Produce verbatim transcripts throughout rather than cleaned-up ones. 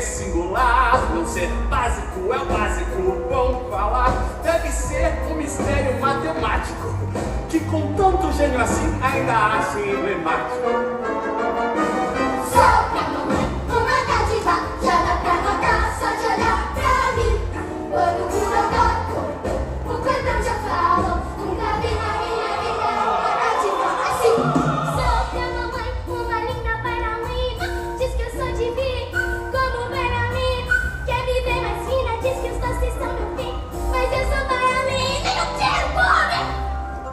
singular. Não ser básico é o básico, bom falar. Deve ser um mistério matemático que com tanto gênio assim ainda acha emblemático. Sou pra mamãe uma dádiva, já dá pra notar só de olhar pra mim. Quando o eu toco, o cordão já fala, nunca vi na minha vida uma dádiva assim. Sou pra mamãe uma linda bailarina, diz que eu sou divina como bailarina. Quer viver mais fina, diz que os doces são meu fim, mas eu sou bailarina e não quero comer.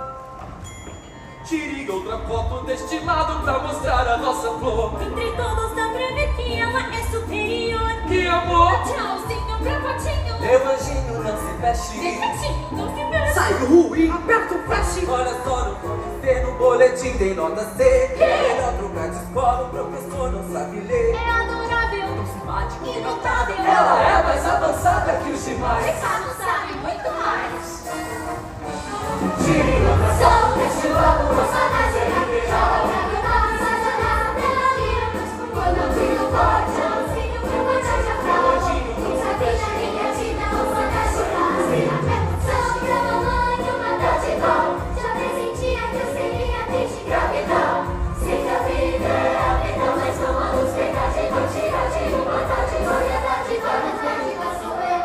Tire outra foto deste lado pra mostrar a nossa flor. Entre todos dá pra ver que ela é superior. Que amor! Tchauzinho pra potinho. Meu anjinho não se feche. Defetinho, não se mexe. Sai do ruim, aperta o flash. Olha só no comitê, no boletim tem nota C. Melhor trocar de escola, o professor não sabe ler. É adorável, tão simpático e notável. Ela é mais avançada que os Vocês demais. só não sabem muito mais. Tire outra Sou deste logo, não sou da cidade. Joga pra cantar, sai jogar pela linha. Quando eu tiro forte, tchauzinho pra potinho já fala. Quem sabe na minha vida não sou da cidade. Sou pra mamãe uma dádiva, já pressentia que eu seria triste gravidão. Sei que a vida é a vida, mas não a luz verdade. Vou tirar de uma dádiva e a dádiva das dádivas sou eu.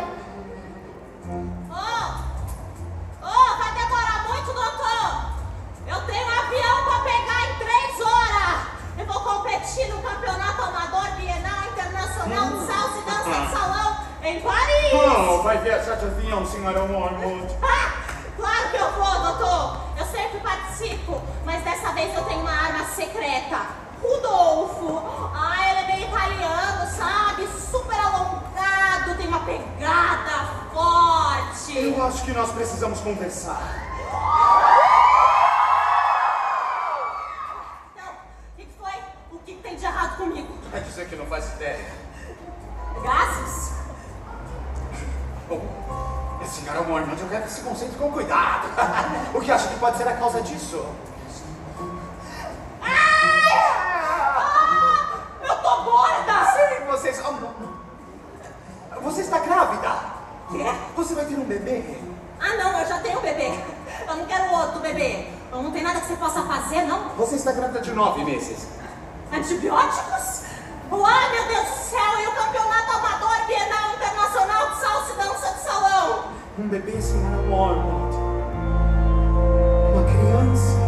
Ô! Ô, vai demorar muito, doutor? Eu tenho um avião pra pegar em três horas. Eu vou competir no campeonato amador bienal internacional de salsa e dança de salão em Paris. Oh, vai ver such a thing, senhora Wormwood. Ah, claro que eu vou, doutor. Eu sempre participo, mas dessa vez eu tenho uma arma secreta. Rudolfo. Ah, ele é meio italiano, sabe? Super alongado, tem uma pegada forte. Eu acho que nós precisamos conversar. Então, o que que foi? O que que tem de errado comigo? Quer dizer que não faz ideia. Gases? Bom, senhora Wormwood, eu quero que se concentre com cuidado. O que acha que pode ser a causa disso? Ah, eu tô gorda! Sim, vocês... Oh, não, não. Você está grávida. Quê? Você vai ter um bebê. Ah, não, eu já tenho um bebê. Eu não quero outro bebê. Não tem nada que você possa fazer, não? Você está grávida de nove meses. Antibióticos? Ai, meu Deus do céu! E o campeonato amador bienal internacional de salsa e dança de salão? Um bebê, senhora Wormwood. Uma criança.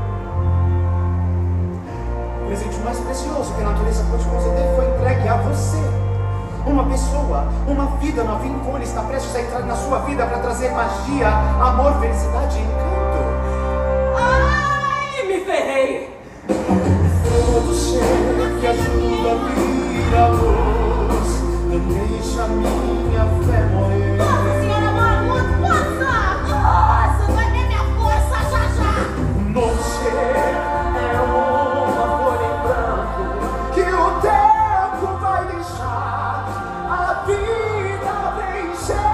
O presente mais precioso que a natureza pode conceder foi entregue a você. Uma pessoa, uma vida nova em cor está prestes a entrar na sua vida para trazer magia, amor, felicidade e encanto. Ai, me ferrei! Todo ser que ajuda a vir à luz, não deixa minha fé morrer. Nossa senhora Marmota, força! Nossa, vai ver minha força já já! Você é uma folha em branco que o tempo vai deixar a vida preencher.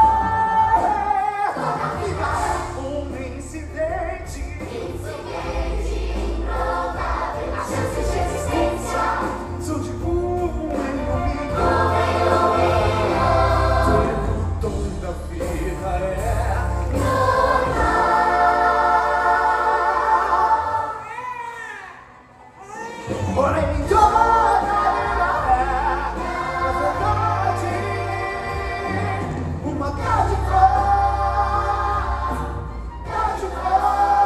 Toda vida é um incidente. Incidente improvável, a chance de existência. Sou tipo um inimigo. Toda vida é porém toda vida é, na verdade, uma dádiva, dádiva.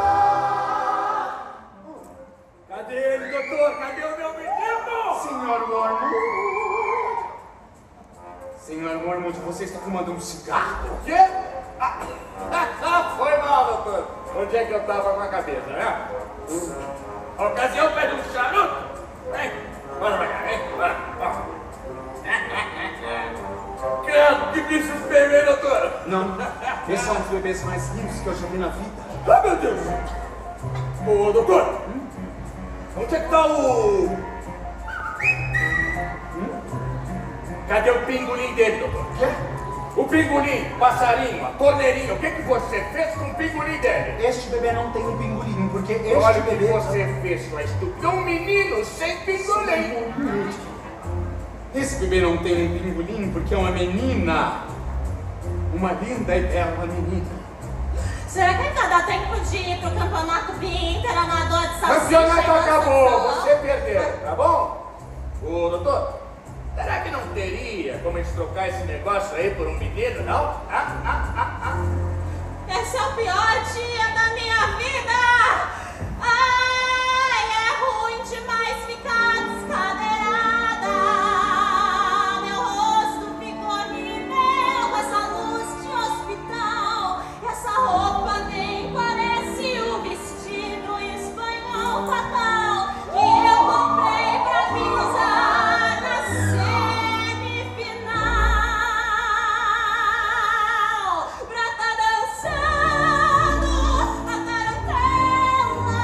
Cadê ele, doutor? Cadê o meu menino? Senhor Wormwood. Senhor Wormwood, você está fumando um cigarro? O quê? Ah, ah, foi mal, doutor. Onde é que eu tava com a cabeça, né? A ocasião pede um charuto? Vem, bora pra cá, vem, bora. Credo, que bicho feio, hein, doutora? Não, esses são os bebês mais lindos que eu já vi na vida. Ah, meu Deus! Ô, doutor, onde é que tá o... Hum? Cadê o pingolim dele, doutor? Quê? O pingolim, passarinho, a torneirinha, o que que você fez com o pingolim dele? Este bebê não tem um pingolim, porque este Olha o que bebê... você fez, sua estúpida. Um menino sem pingolim. Esse bebê não tem um pingolim porque é uma menina. Uma linda e bela menina. Será que ainda dá tempo de ir pro campeonato bi-interamador de O salsicha? campeonato e acabou, maçã? você perdeu, tá bom? Ô, doutor, será que não teria como a gente trocar esse negócio aí por um menino, não? Ah, ah, ah, ah. Esse é o pior dia da minha vida! Ai, é ruim demais ficar descadeirada. Meu rosto ficou horrível com essa luz de hospital. Essa roupa nem parece o vestido espanhol fatal que eu comprei pra me usar na semifinal. Pra tá dançando a tarantela,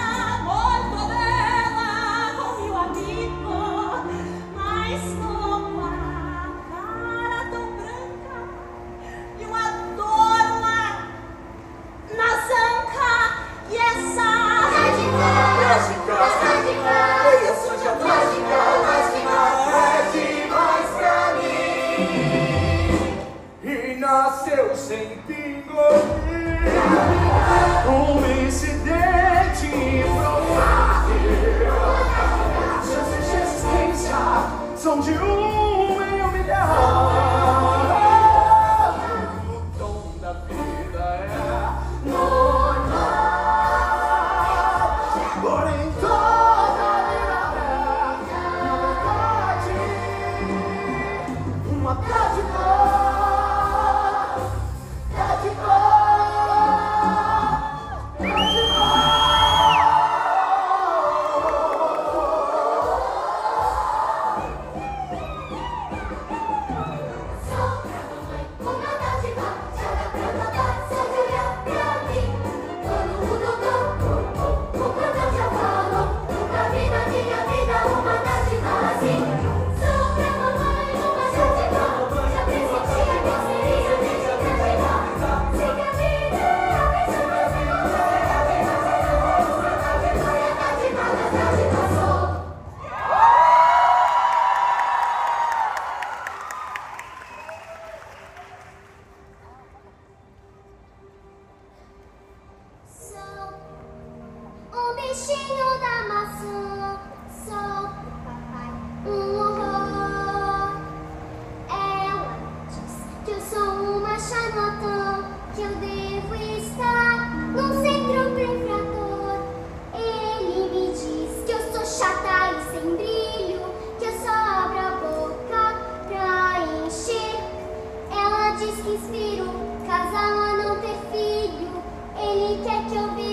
mortadela com meu amigo. Mas com a cara tão branca e uma dor lá na zanca e essa Mágica, mágica, eu sou já mágica, mágica, é demais pra mim. E nasceu sem pingolim. Um incidente improvável. Chances de existência são de um em um milhão. O tom da vida é normal. Porém toda vida é, na verdade, uma dádiva. Dádiva. Uma dádiva, joga pra babar, só de olhar pra mim. Todo mundo bom, o plantão já falou. Nunca vi na minha vida uma dádiva assim. Sou pra mamãe uma dádiva, já pressentia que eu seria desde dádiva. Sei que a vida é a mesma coisa, uma dádiva, é a dádiva da dádiva sou. Sou um bichinho da maçã, sou pro papai um horror. Ela diz que eu sou uma charlatã, que eu devo estar num centro pro infrator. Ele me diz que eu sou chata e sem brilho, que eu só abro a boca pra encher. Ela diz que inspiro casal a não ter filho. Ele quer que eu viva